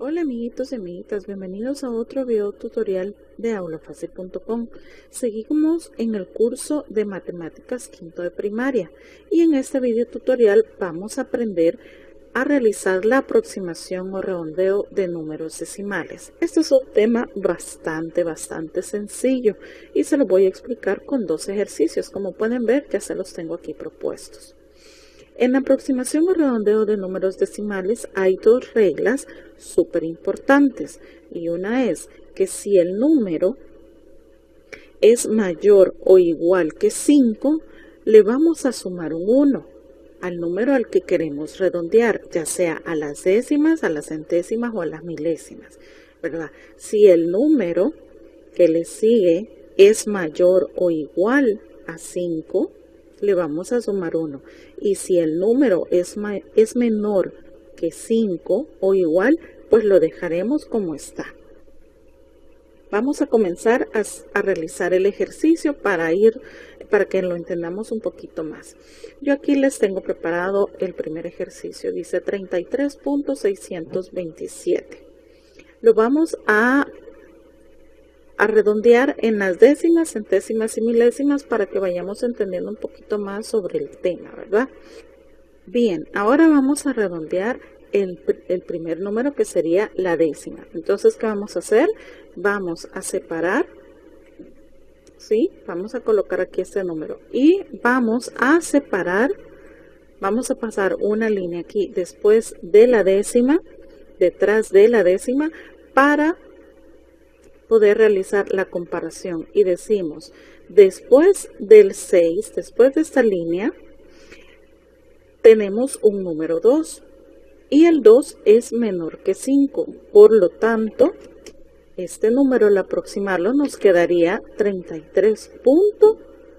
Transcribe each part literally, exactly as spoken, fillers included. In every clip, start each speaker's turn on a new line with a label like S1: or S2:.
S1: Hola amiguitos y amiguitas, bienvenidos a otro video tutorial de aula fácil punto com. Seguimos en el curso de matemáticas quinto de primaria y en este video tutorial vamos a aprender a realizar la aproximación o redondeo de números decimales. Este es un tema bastante, bastante sencillo y se lo voy a explicar con dos ejercicios. Como pueden ver, ya se los tengo aquí propuestos. En la aproximación o redondeo de números decimales hay dos reglas súper importantes y una es que si el número es mayor o igual que cinco, le vamos a sumar un uno al número al que queremos redondear, ya sea a las décimas, a las centésimas o a las milésimas, ¿verdad? Si el número que le sigue es mayor o igual a cinco, le vamos a sumar uno. Y si el número es, es menor que cinco o igual, pues lo dejaremos como está. Vamos a comenzar a, a realizar el ejercicio para ir, para que lo entendamos un poquito más. Yo aquí les tengo preparado el primer ejercicio. Dice treinta y tres punto seiscientos veintisiete. Lo vamos a a redondear en las décimas, centésimas y milésimas para que vayamos entendiendo un poquito más sobre el tema, ¿verdad? Bien, ahora vamos a redondear el, el primer número, que sería la décima. Entonces, ¿qué vamos a hacer? Vamos a separar, ¿sí? Vamos a colocar aquí este número y vamos a separar, vamos a pasar una línea aquí después de la décima, detrás de la décima, para poder realizar la comparación. Y decimos, después del seis, después de esta línea, tenemos un número dos y el dos es menor que cinco. Por lo tanto, este número al aproximarlo nos quedaría treinta y tres punto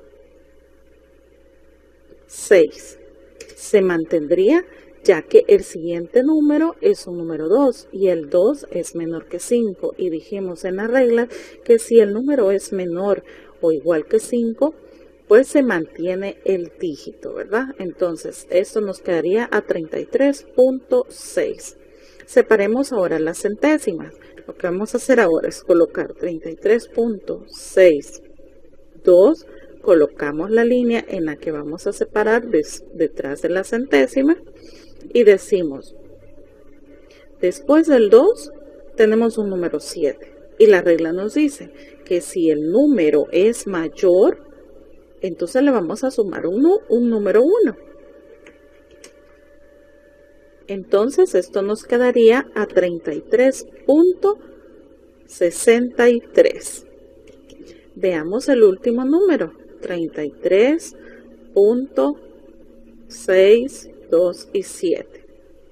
S1: seis. Se mantendría, ya que el siguiente número es un número dos y el dos es menor que cinco. Y dijimos en la regla que si el número es menor o igual que cinco, pues se mantiene el dígito, ¿verdad? Entonces, esto nos quedaría a treinta y tres punto seis. Separemos ahora las centésimas. Lo que vamos a hacer ahora es colocar treinta y tres punto sesenta y dos. Colocamos la línea en la que vamos a separar des, detrás de la centésima. Y decimos, después del dos tenemos un número siete. Y la regla nos dice que si el número es mayor, entonces le vamos a sumar un, un número uno. Entonces esto nos quedaría a treinta y tres punto sesenta y tres. Veamos el último número, treinta y tres punto seis dos y siete.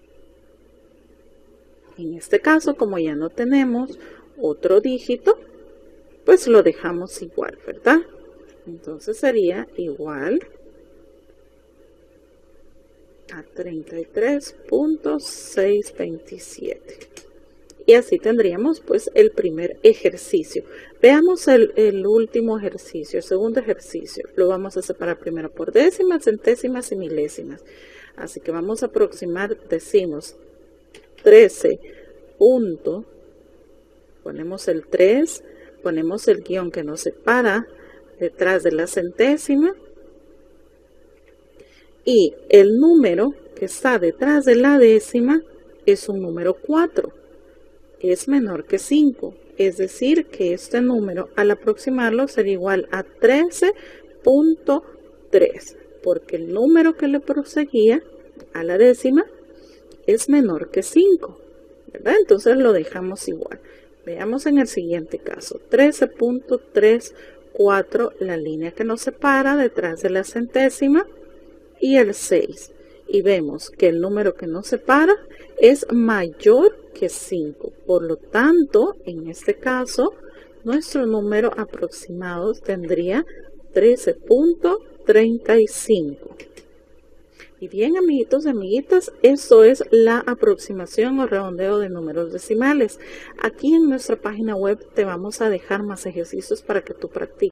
S1: En este caso, como ya no tenemos otro dígito, pues lo dejamos igual, ¿verdad? Entonces sería igual a treinta y tres punto seiscientos veintisiete. Y así tendríamos pues el primer ejercicio. Veamos el, el último ejercicio, el segundo ejercicio. Lo vamos a separar primero por décimas, centésimas y milésimas. Así que vamos a aproximar, decimos trece punto, ponemos el tres, ponemos el guión que nos separa detrás de la centésima y el número que está detrás de la décima es un número cuatro, es menor que cinco, es decir que este número al aproximarlo sería igual a trece punto tres. Porque el número que le proseguía a la décima es menor que cinco, ¿verdad? Entonces lo dejamos igual. Veamos en el siguiente caso, trece punto treinta y cuatro, la línea que nos separa detrás de la centésima y el seis. Y vemos que el número que nos separa es mayor que cinco. Por lo tanto, en este caso, nuestro número aproximado tendría trece punto treinta y cinco. Y bien, amiguitos y amiguitas, esto es la aproximación o redondeo de números decimales. Aquí en nuestra página web te vamos a dejar más ejercicios para que tú practiques.